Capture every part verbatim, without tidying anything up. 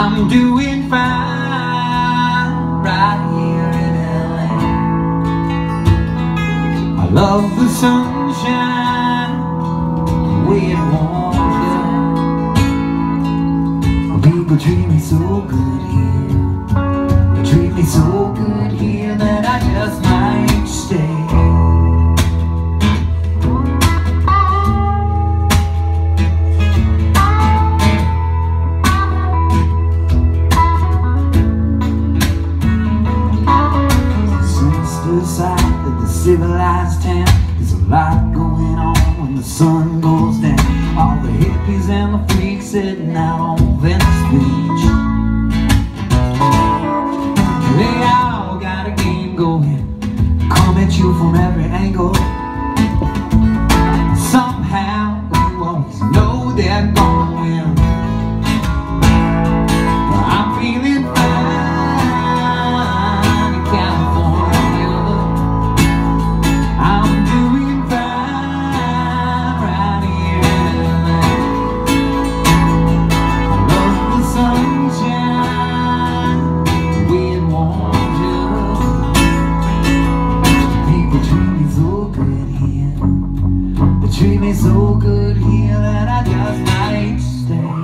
I'm doing fine right here in L A. I love the sunshine, the way it warms you. People treat me so good here. They treat me so good here that I just might stay. Side of the civilized town, there's a lot going on when the sun goes down. All the hippies and the freaks sitting out on Venice Beach. They all got a game going, come at you from every angle. Somehow you always know they're gonna win. I'm feeling fine in California. Treat me so good here that I just might stay.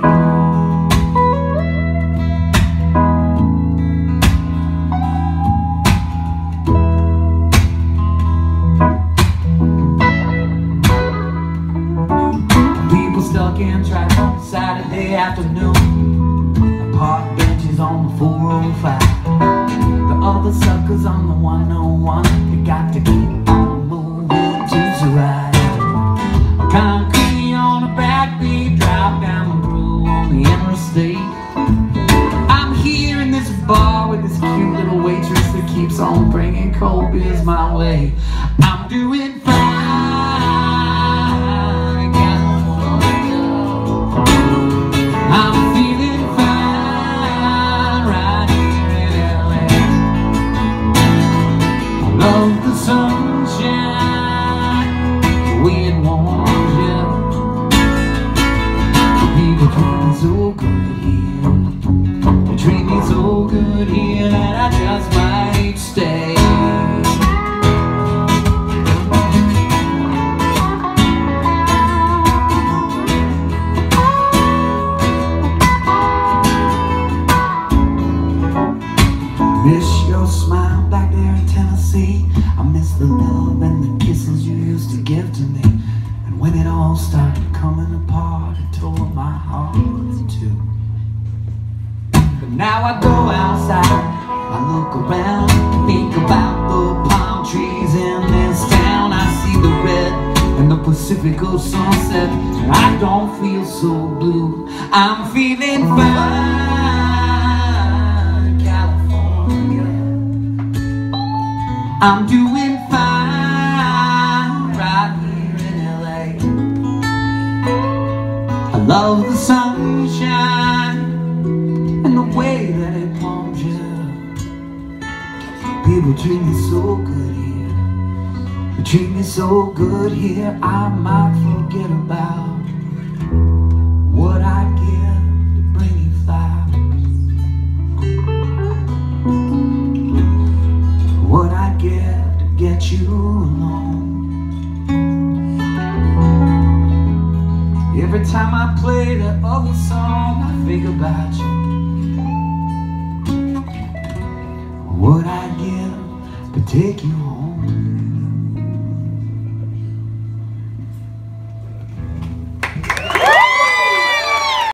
People stuck in traffic Saturday afternoon, park benches on the four oh five. The other suckers on the one oh one, they got to keep on moving to survive. Concrete on a backbeat, drive down the road on the interstate. I'm here in this bar with this cute little waitress that keeps on bringing cold beers my way. I'm doing fine in California. I'm feeling fine right here in L A. I love the sunshine, the way it warms. So good here, they treat me so good here that I just might stay. Miss your smile back there in Tennessee. I miss the love and the kisses you used to give to me. And when it all started coming apart, it tore my heart too. But now I go outside, I look around, think about the palm trees in this town. I see the red and the Pacifico sunset, and I don't feel so blue. I'm feeling fine, California. I'm doing fine right here in L A. I love the sunshine and the way that it warms you. People treat me so good here. They treat me so good here, I might forget about what I'd give to bring you flowers, what I'd give to get you alone. Every time I play that other song, I think about you. What I'd give to take you home.